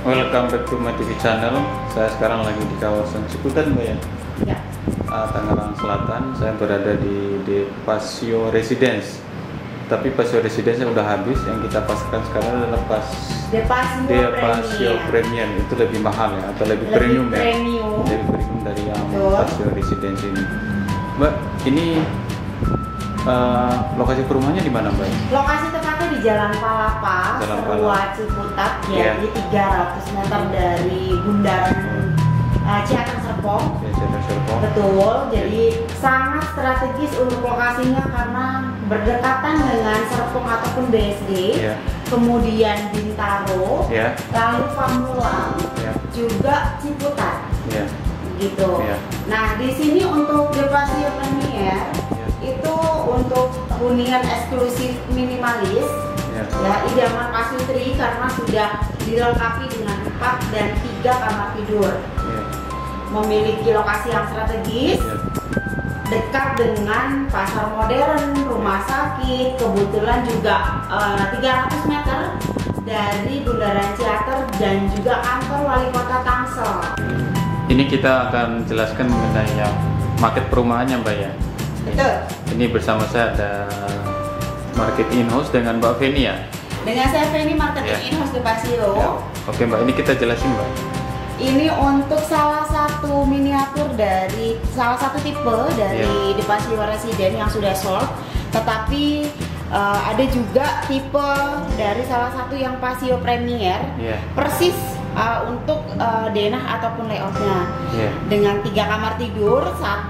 Welcome back to my TV channel. Saya sekarang lagi di kawasan Ciputat, Mbak ya. Ya. Tangerang Selatan. Saya berada di Pasio Residence. Tapi Pasio Residence udah habis. Yang kita pasarkan sekarang adalah Pasio Premium. Itu lebih mahal ya, atau lebih premium ya. Lebih premium dari yang Pasio Residence ini. Mbak, ini lokasi perumahannya di mana, Mbak? Lokasi tepatnya di Jalan Palapa, Serua Ciputat, jadi 300 meter dari Bundaran Ciater Serpong. Ciater Serpong. Betul, jadi sangat strategis untuk lokasinya karena berdekatan dengan Serpong ataupun BSD, kemudian Bintaro, lalu Pamulang, juga Ciputat, gitu. Nah, di sini untuk Pasio Premier itu untuk hunian eksklusif minimalis, ya idaman pasutri karena sudah dilengkapi dengan 4 dan 3 kamar tidur, memiliki lokasi yang strategis, dekat dengan pasar modern, rumah sakit, kebetulan juga 300 meter dari Bundaran Ciater dan juga kantor Wali Kota Tangsel. Ini kita akan jelaskan mengenai yang market perumahannya, Mbak ya. Betul. Ini bersama saya ada market in-house dengan Mbak Feni ya. Dengan saya Feni, marketing in-house di Pasio. Oke Mbak, ini kita jelasin Mbak. Ini untuk salah satu miniatur dari salah satu tipe dari The Pasio Residence yang sudah sold. Tetapi ada juga tipe dari salah satu yang Pasio Premier. Persis untuk denah ataupun layoutnya. Dengan 3 kamar tidur,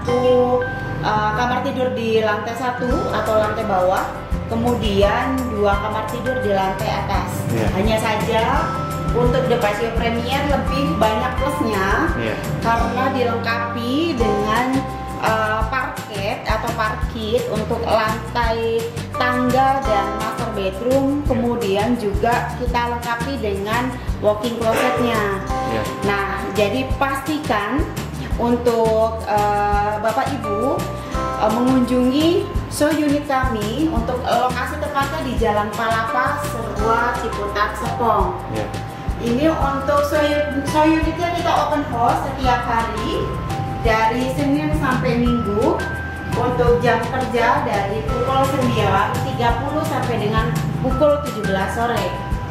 1 kamar tidur di lantai 1 atau lantai bawah, kemudian 2 kamar tidur di lantai atas. Hanya saja untuk The Pasio Premier lebih banyak plusnya karena dilengkapi dengan parket atau parkit untuk lantai tangga dan master bedroom, kemudian juga kita lengkapi dengan walk-in closetnya. Nah, jadi pastikan untuk Bapak Ibu mengunjungi show unit kami untuk lokasi tepatnya di Jalan Palapa, Serua Ciputat, Serpong. Ini untuk show unitnya kita open house setiap hari dari Senin sampai Minggu untuk jam kerja dari pukul 9.30 sampai dengan pukul 17 sore.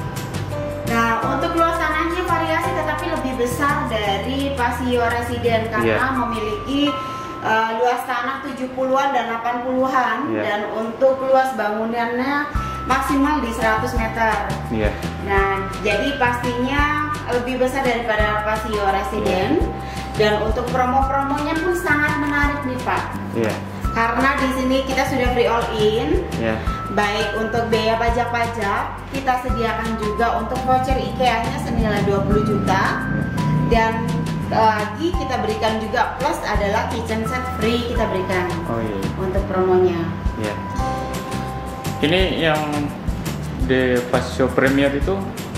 Nah, untuk luas tanahnya variasi tetapi lebih besar dari Pasio Residence karena memiliki luas tanah 70-an dan 80-an dan untuk luas bangunannya maksimal di 100 meter. Nah, jadi pastinya lebih besar daripada Pasio Residence dan untuk promo-promonya pun sangat menarik nih Pak. Karena di sini kita sudah free all in. Baik untuk biaya pajak-pajak, kita sediakan juga untuk voucher IKEA-nya senilai 20 juta. Dan lagi kita berikan juga plus adalah kitchen set free kita berikan untuk promonya. Ini yang The Pasio Premier itu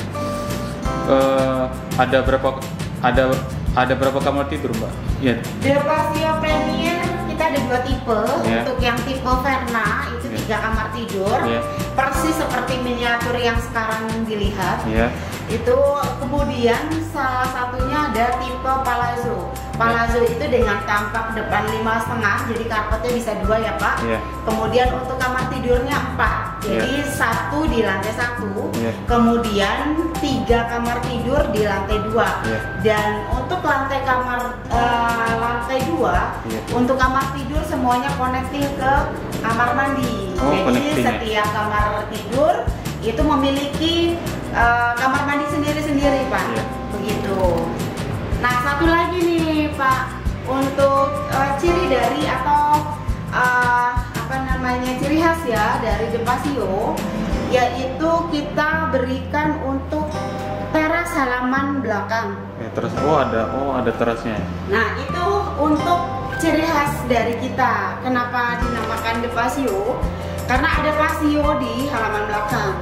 ada berapa kamar tidur, Mbak? The Pasio Premier kita ada 2 tipe. Untuk yang tipe Verna itu 3 kamar tidur, persis seperti miniatur yang sekarang dilihat. Itu kemudian salah satunya ada tipe Palazzo. Palazzo itu dengan tampak depan 5,5, jadi karpetnya bisa 2 ya Pak. Kemudian untuk kamar tidurnya 4, jadi 1 di lantai 1, kemudian 3 kamar tidur di lantai 2. Dan untuk lantai 2, untuk kamar tidur semuanya connecting ke kamar mandi. Jadi setiap kamar tidur itu memiliki kamar mandi sendiri-sendiri Pak. Begitu. Nah, satu lagi nih Pak, untuk ciri dari atau ciri khas ya dari The Pasio, yaitu kita berikan untuk teras halaman belakang. Teras, ada terasnya. Nah, itu untuk ciri khas dari kita. Kenapa dinamakan The Pasio? Karena ada pasio di halaman belakang.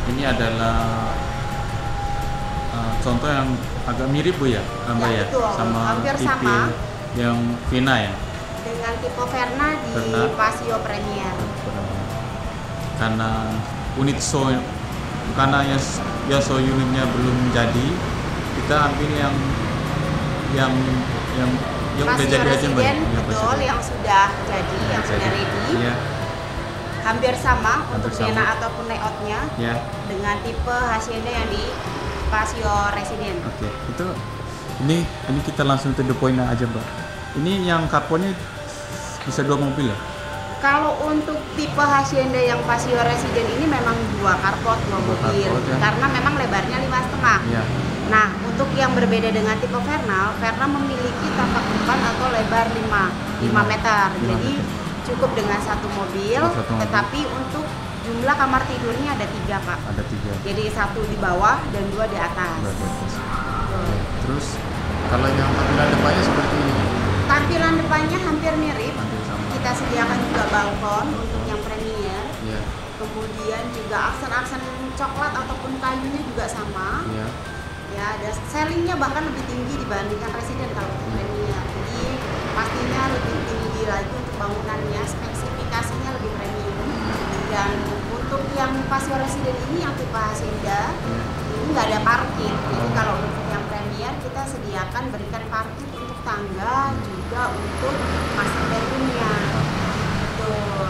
Ini adalah contoh yang agak mirip Bu ya, Mbak ya, betul. sama Hampir tipe sama. yang Vina ya. Dengan tipe Verna di Verna. Pasio Premier. Karena unit show, karena yang show unitnya belum jadi, kita ambil yang udah Pasio jadi aja Mbak. Residen, Ya, betul, yang sudah jadi, yang sudah ready. Iya, Hampir sama Hampir untuk sama. Dena ataupun layoutnya ya. dengan tipe Hacienda yang di Pasio Residen. Oke, itu ini kita langsung to the point aja Mbak. Ini yang karbonnya bisa 2 mobil ya? Kalau untuk tipe Hacienda yang Pasio Residen ini memang 2 carport, 2 mobil, carport, ya. karena memang lebarnya 5,5. Iya. Nah, untuk yang berbeda dengan tipe Verna memiliki tapak depan atau lebar 5 meter. 5 Jadi meter. cukup dengan satu mobil, Satu mobil. tetapi untuk jumlah kamar tidurnya ada 3 Pak. Ada 3. Jadi 1 di bawah dan 2 di atas. Terus kalau yang tampilan depannya seperti ini, Tampilan depannya hampir mirip. hampir sama. Kita sediakan juga balkon untuk yang premier. Iya, Kemudian juga aksen-aksen coklat ataupun kayunya juga sama. iya. Ya, ada sellingnya bahkan lebih tinggi dibandingkan Residen kalau untuk premier. Jadi pastinya lebih tinggi lagi untuk bangunannya, spesifikasinya lebih premium. Dan untuk yang Pasio Residen ini yang tipe Hacienda ini nggak ada parkir. Jadi kalau untuk yang premier kita sediakan berikan parkir untuk tangga juga untuk master bedroomnya. Betul.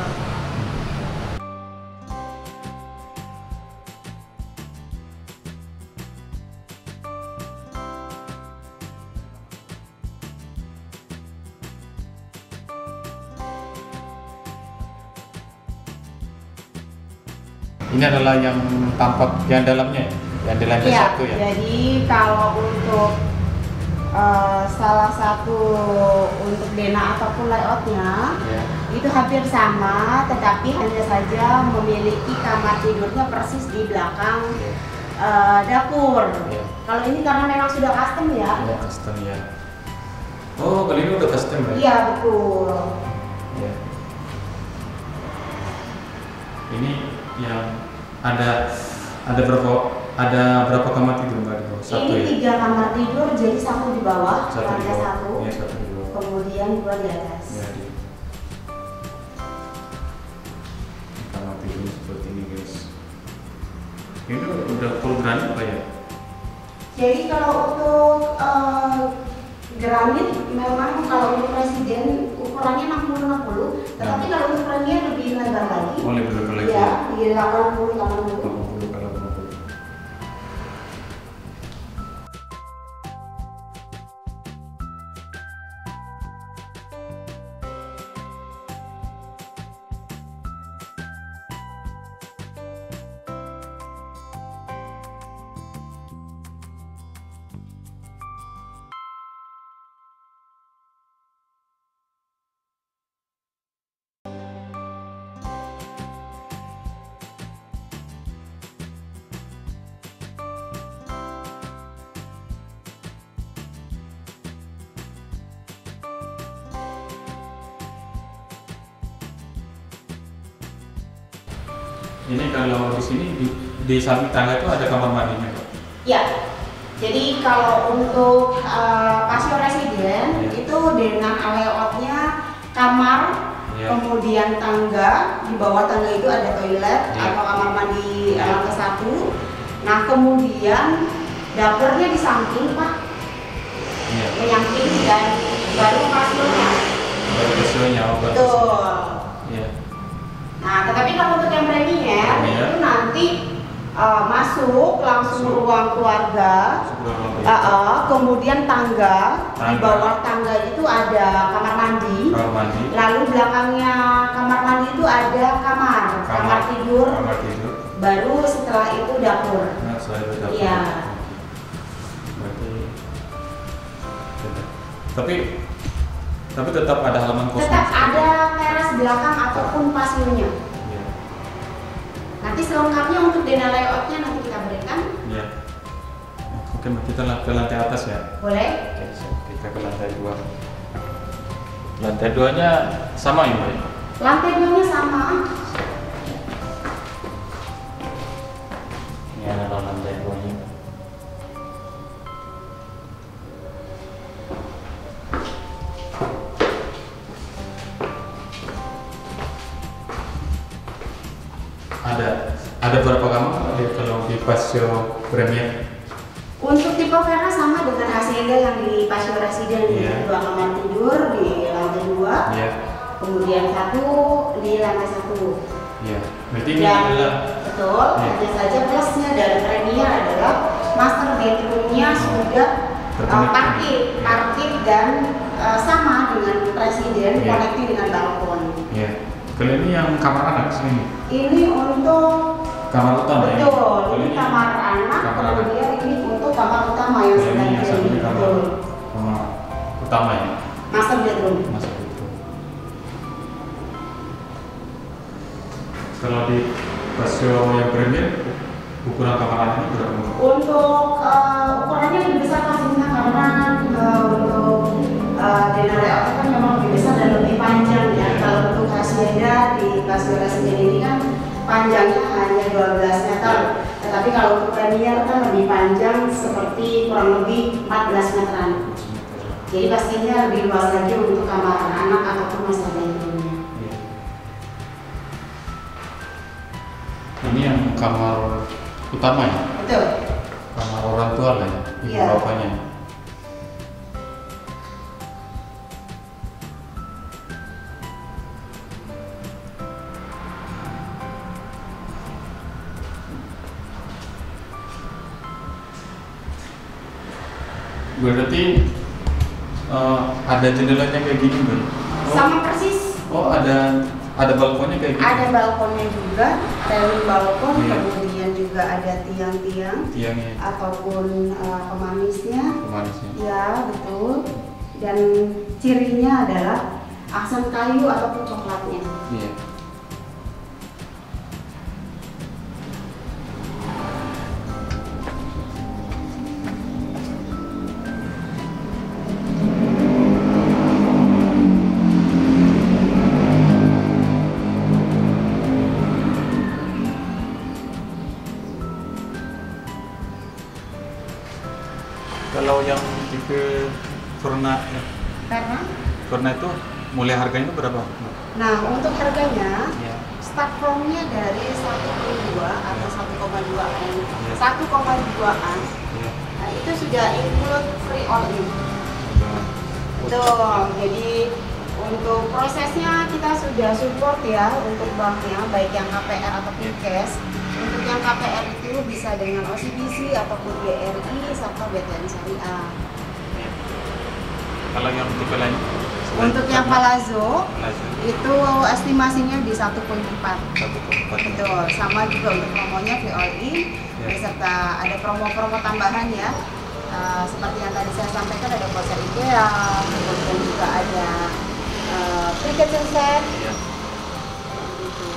Ini adalah yang tampak yang dalamnya, yang di lantai Iya, 1 ya. jadi kalau untuk salah satu untuk Dena ataupun layoutnya Iya. itu hampir sama, tetapi hanya saja memiliki kamar tidurnya persis di belakang dapur. Iya. Kalau ini karena memang sudah custom ya. Oh, custom ya. Oh, kalau ini udah custom ya? Iya betul. Iya. Ini yang ada berapa kamar tidur Mbak di bawah? Satu Ini ya? 3 kamar tidur, jadi 1 di bawah, Satu di lantai bawah. 1, Iya, 1 di bawah. kemudian 2 di atas. Ya, di kamar tidur seperti ini guys. Ini udah full granit Pak ya? Jadi kalau untuk granit memang kalau untuk Residen ukurannya 60-60, tetapi kalau untuk Premier lebih lebar lagi. Oh, lebih lebar lagi. Iya, di 80-80. 80 kali 80. Ini kalau di sini di samping tangga itu ada kamar mandinya Pak? Ya, jadi kalau untuk Pasio Residen Ya. itu dengan layoutnya kamar, Ya. kemudian tangga, di bawah tangga itu ada toilet Ya. atau kamar mandi lantai 1. Nah kemudian dapurnya di samping Pak, Iya. menyamping dan baru pasionya. Baru kesuanya, oh bagus. Betul. Iya. Nah, tetapi kalau untuk yang premier Premier. itu nanti masuk langsung Masuk. ruang keluarga. Sebelah ruang Kemudian tangga. Di Tangga. bawah tangga itu ada kamar mandi. kamar mandi. Lalu belakangnya kamar mandi itu ada kamar tidur. Kamar tidur. Baru setelah itu dapur. Nah, saya beda. Iya. Berarti tapi tetap ada halaman kosong. Tetap ada teras belakang ataupun pasionya. Iya. Nanti selengkapnya untuk dana layoutnya nanti kita berikan. Iya. Oke, Mbak, kita ke lantai atas ya. Boleh? Oke, kita ke lantai 2. Lantai 2-nya sama ya, Mbak? Lantai 2-nya sama. Ada berapa kamar kalau di Pasio Premier? Untuk tipe Verna sama dengan hasilnya yang di Pasio Residen, Iya. 2 kamar tidur di lantai 2, Iya. kemudian 1 di lantai 1. Iya. Berarti ini Dan adalah betul, Iya. hanya saja plusnya dari Premier adalah master bedroomnya sudah parkir dan sama dengan Residen, Iya. connecting dengan balkon. Iya. Kalau ini yang kamar anak sini. Ini untuk Kamar utama ya. betul, Kalau ini kamar anak, kemudian ini untuk kamar utama yang Kalau sedang ini yang satu jadi kamar betul. utama ya. Master bedroom. Masuk itu. Kalau di Pasio yang Premier ukuran kamar anaknya berapa? Untuk ukurannya lebih besar pastinya karena untuk dinner layout kan memang lebih besar dan lebih panjang ya. Kalau untuk hacienda di Pasio Residen ini kan panjangnya hanya 12 meter. Tetapi kalau untuk Premier kan lebih panjang seperti kurang lebih 14 meteran. Jadi pastinya lebih luas lagi untuk kamar anak ataupun master bedroomnya. Ini yang kamar utama ya. Betul. Kamar orang tua lah ya. Ibu Iya. bapaknya. Berarti ada jendelanya kayak gini kan? Sama persis. Oh ada balkonnya kayak gini. Ada balkonnya juga, railing balkon, Iya. kemudian juga ada tiang-tiang Tiangnya, ataupun pemanisnya. pemanisnya. Ya, betul. Dan cirinya adalah aksen kayu ataupun coklatnya. Iya. Kalau yang tipe Verna, Karena, Verna itu mulai harganya itu berapa? nah untuk harganya Iya. start from-nya dari 1,2 atau 1,2an, Iya. 1,2an. Iya. Nah, itu sudah include free all in. Betul. Jadi untuk prosesnya kita sudah support ya untuk banknya, baik yang KPR ataupun cash. Untuk yang KPR itu bisa dengan OCBC ataupun BRI serta BTN Syariah. Kalau yang tipe lain? Untuk yang Palazzo Palazzo. itu estimasinya di 1,4. 1,4. Betul. Sama juga untuk promonya free all in Ya. beserta ada promo-promo tambahan ya. Seperti yang tadi saya sampaikan ada voucher IKEA, kemudian juga ada free kitchen set. Iya. Gitu.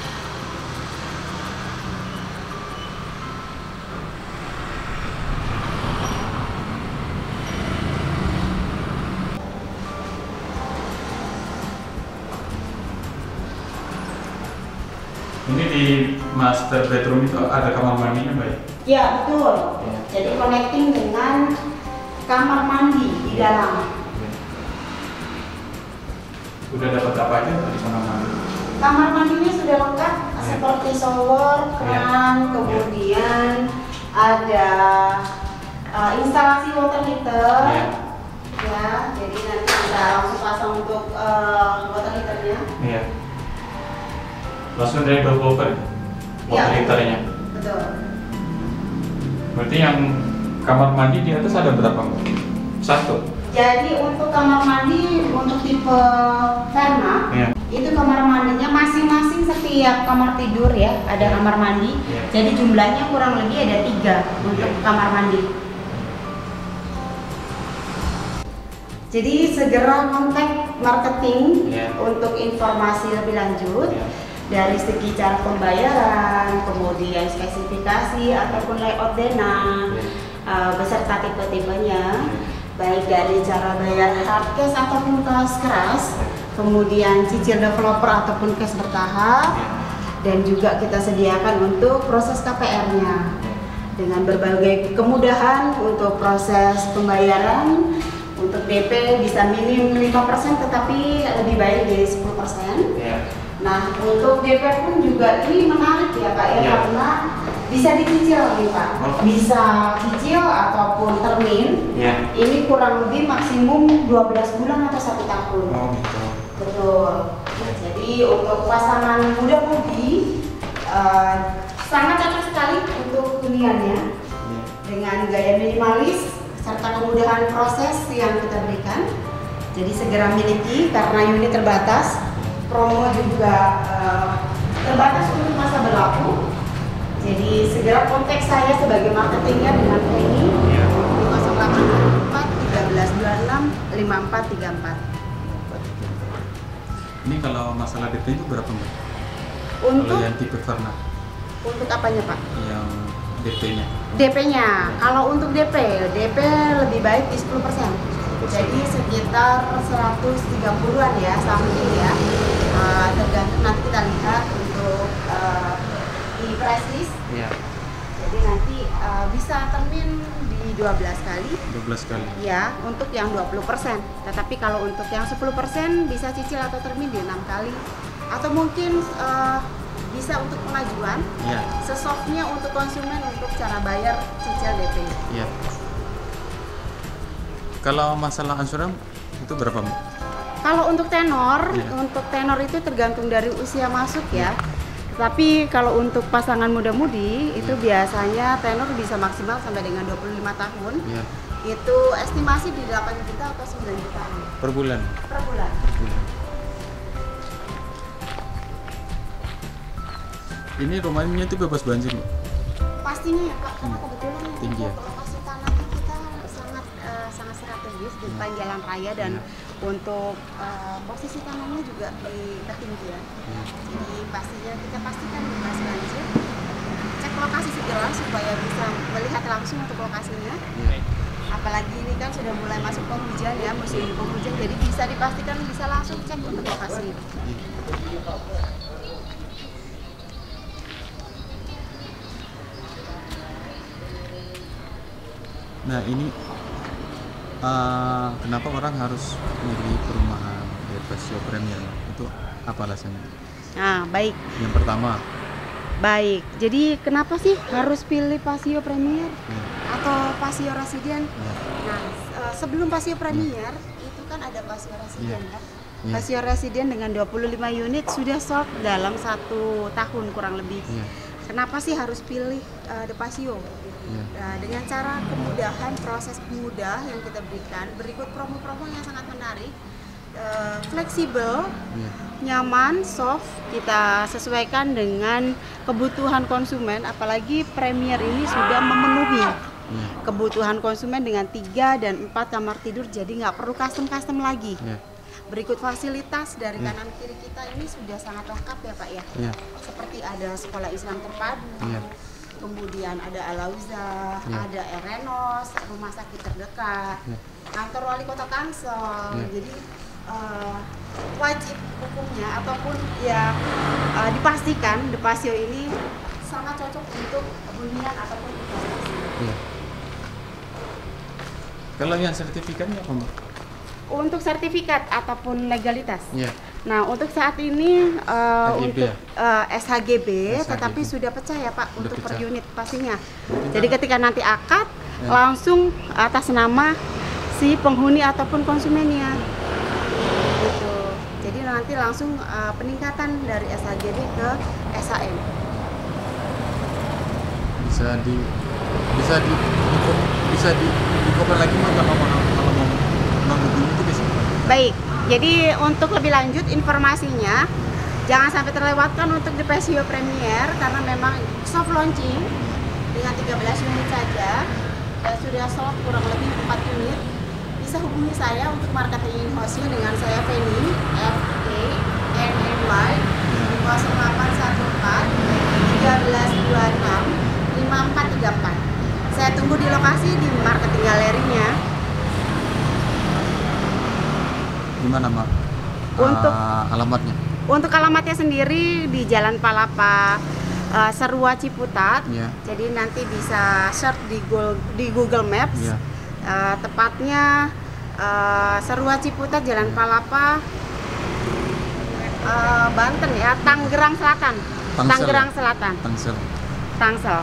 Ini di master bedroom itu ada kamar mandinya, Mbak? Ya betul. Ya. Jadi connecting dengan kamar mandi di dalam. Udah dapat apa aja di kamar mandi? Kamar mandinya sudah lengkap seperti shower, keran, Ya. kemudian ada instalasi water heater. Ya. Ya, jadi nanti kita langsung pasang untuk water heaternya. Iya. Langsung dari developer Iya. water heaternya. Betul. Berarti yang kamar mandi di atas ada berapa, Mbak? Satu. Jadi untuk kamar mandi untuk tipe Verna, Iya. itu kamar mandinya masing-masing setiap kamar tidur ya ada Iya. kamar mandi. Iya. Jadi jumlahnya kurang lebih ada 3 untuk Iya. kamar mandi. Jadi segera kontak marketing Iya. untuk informasi lebih lanjut. Iya. Dari segi cara pembayaran, kemudian spesifikasi ataupun layout denah, beserta tipe-tipenya, baik dari cara bayar hard cash ataupun cash keras, kemudian cicil developer ataupun cash bertahap, dan juga kita sediakan untuk proses KPR-nya dengan berbagai kemudahan untuk proses pembayaran. Untuk DP bisa minim 5% tetapi lebih baik dari 10%. Iya. Nah, untuk DP pun juga ini menarik ya Pak ya, Iya. karena bisa dicicil nih Pak. Oh. Bisa cicil ataupun termin. Iya. Ini kurang lebih maksimum 12 bulan atau 1 tahun. Oh gitu. Betul. Jadi untuk pasangan muda-mudi sangat cocok sekali untuk huniannya Iya. dengan gaya minimalis serta kemudahan proses yang kita berikan. Jadi segera miliki karena unit terbatas. Promo juga terbatas untuk masa berlaku. Jadi segera kontak saya sebagai marketingnya dengan Penny Iya. di 0814 1326 5434. Ini kalau masalah DP itu berapa Mbak? Untuk Kalau yang tipe Verna, untuk apanya Pak? yang DP-nya. DP-nya, kalau untuk DP lebih baik di 10%. Jadi sekitar 130-an ya, something ya. Tergantung nanti kita lihat untuk di price list. Iya. Jadi nanti bisa termin di 12 kali. 12 kali. Ya, untuk yang 20%. Tetapi kalau untuk yang 10% bisa cicil atau termin di 6 kali. Atau mungkin bisa untuk pengajuan. Iya. Sesoftnya untuk konsumen untuk cara bayar cicil DP. Iya. Kalau masalah ansuran itu berapa Mbak? Kalau untuk tenor, Iya. untuk tenor itu tergantung dari usia masuk ya. Tapi kalau untuk pasangan muda-mudi itu biasanya tenor bisa maksimal sampai dengan 25 tahun. Iya. Itu estimasi di 8 juta atau 9 jutaan Per bulan. per bulan. Ini rumahnya itu bebas banjir Mbak? Pastinya ya Pak, karena kebetulan Tinggi ya? untuk lokasi tanahnya kita sangat strategis di depan jalan raya dan untuk posisi tanahnya juga di ketinggian. Jadi pastinya kita pastikan bebas banjir. Cek lokasi segera supaya bisa melihat langsung untuk lokasinya. Iya. Apalagi ini kan sudah mulai masuk penghujan ya, musim penghujan, jadi bisa dipastikan bisa langsung cek untuk lokasi. Nah ini kenapa orang harus milih perumahan Pasio Premier itu apa alasannya? Nah, baik. Yang pertama, Baik, jadi kenapa sih harus pilih Pasio Premier ya, atau Pasio Residen? ya, Nah, sebelum Pasio Premier itu kan ada Pasio Residen Iya. kan? Iya. Pasio Residen dengan 25 unit sudah sold dalam 1 tahun kurang lebih. ya, Kenapa sih harus pilih The Pasio? ya, Nah, dengan cara kemudahan proses mudah yang kita berikan, berikut promo-promo yang sangat menarik, fleksibel, ya, nyaman, soft, kita sesuaikan dengan kebutuhan konsumen, apalagi Premier ini sudah memenuhi ya, kebutuhan konsumen dengan 3 dan 4 kamar tidur, jadi nggak perlu custom lagi. ya, Berikut fasilitas dari kanan kiri kita ini sudah sangat lengkap ya Pak ya, ya, seperti ada sekolah Islam terpadu, ya, kemudian ada Al-Auzah, Ya. ada Erenos, rumah sakit terdekat, Ya. kantor wali kota Tangsel. Ya. Jadi wajib hukumnya ataupun ya dipastikan The Pasio ini sangat cocok untuk hunian ataupun investasi. ya. Kalau yang sertifikatnya apa Mbak? Untuk sertifikat ataupun legalitas. Ya, Nah, untuk saat ini HGB untuk SHGB, SHGB. tetapi sudah pecah ya Pak Sudah untuk per pecah. unit pastinya. Jadi ketika nanti akad Ya. langsung atas nama si penghuni ataupun konsumennya. Gitu. Jadi nanti langsung peningkatan dari SHGB ke SHM. bisa di cover lagi Mbak kalau mau menghubungi itu bisa. Baik. Jadi untuk lebih lanjut informasinya jangan sampai terlewatkan untuk The Pasio Premier karena memang soft launching dengan 13 unit saja dan sudah sold kurang lebih 4 unit. Bisa hubungi saya untuk marketing in-house-nya dengan saya Penny FANNY di 0814 1326 5434. Saya tunggu di lokasi di marketing galerinya. Di mana Mbak? Untuk Alamatnya? Untuk alamatnya sendiri di Jalan Palapa Serua Ciputat. Ya. Jadi nanti bisa search di Google Maps. Ya. Tepatnya Serua Ciputat Jalan Palapa Banten ya, Tangerang Selatan. Tangsel Tangerang ya? Selatan. Tangsel. Tangsel.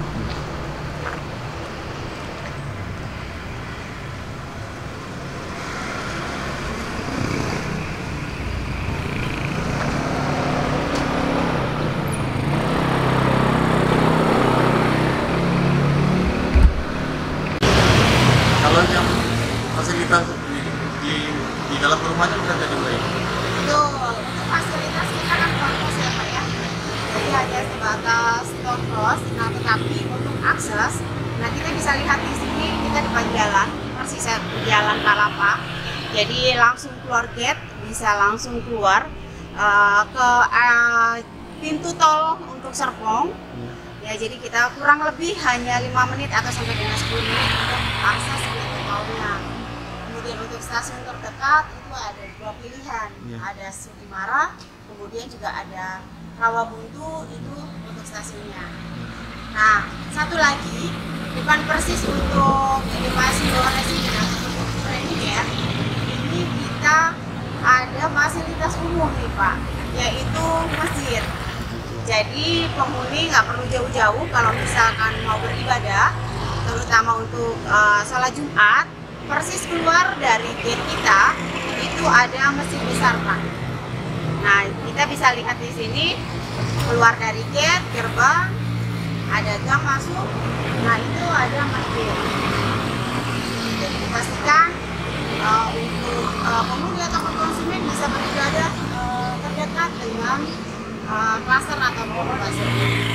Kalau yang fasilitas di dalam rumahnya udah ada juga ya? Betul, untuk fasilitas kita kan kos ya Pak ya. Jadi hanya sebatas kos, nah tetapi untuk akses, nah kita bisa lihat di sini kita depan jalan, persis jalan Kalapa. Jadi langsung keluar gate, bisa langsung keluar ke pintu tol untuk Serpong. Ya, jadi kita kurang lebih hanya 5 menit atau sampai dengan 10 menit untuk akses pintu tolnya. Kemudian untuk stasiun terdekat itu ada 2 pilihan, ada Sudimara, kemudian juga ada Rawabuntu itu untuk stasiunnya. Nah, satu lagi depan persis untuk edukasi residen premier, ini kita ada fasilitas umum nih Pak, yaitu masjid. Jadi penghuni nggak perlu jauh-jauh kalau misalkan mau beribadah, terutama untuk sholat Jumat, persis keluar dari gate kita itu ada masjid besar Pak. Nah, kita bisa lihat di sini keluar dari gate gerbang ada gang masuk. Nah, itu ada masjid. Jadi dipastikan untuk penghuni ataupun konsumen bisa beribadah terdekat dengan klaster ataupun pasar.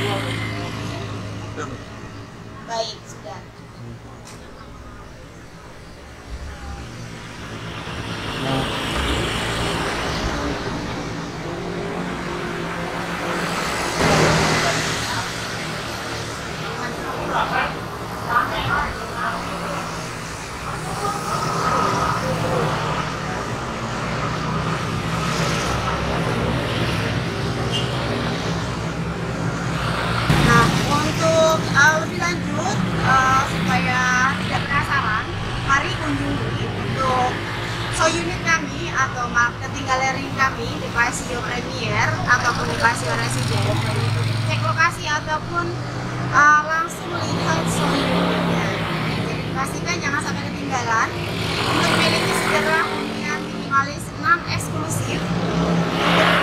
Baik, sudah. Lebih lanjut, supaya tidak penasaran, mari kunjungi untuk show unit kami atau marketing galeri kami di Pasio Premier ataupun di Pasio Residen. Cek lokasi ataupun langsung melihat show unitnya. Jadi pastikan jangan sampai ketinggalan untuk memiliki segera hunian minimalis 6 eksklusif.